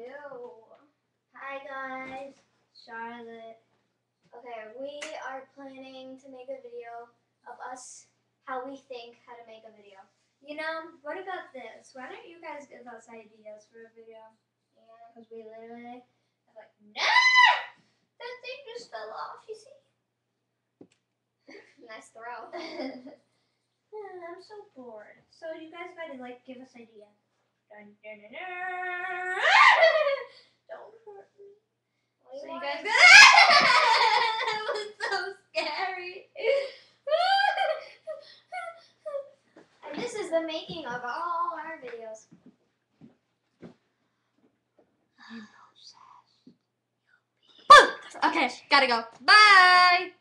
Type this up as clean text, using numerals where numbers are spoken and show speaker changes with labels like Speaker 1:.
Speaker 1: do. Hi guys, Charlotte. Okay, we are planning to make a video of us, how we think how to make a video. You know, what about this? Why don't you guys give us ideas for a video? Yeah, because we literally have like, no! That thing just fell off, you see? Nice throw. I'm so bored. So you guys gotta like give us ideas. Dun, dun, dun, dun. Don't hurt me. So you guys that was so scary. And this is the making of all our videos.
Speaker 2: Okay, gotta go. Bye!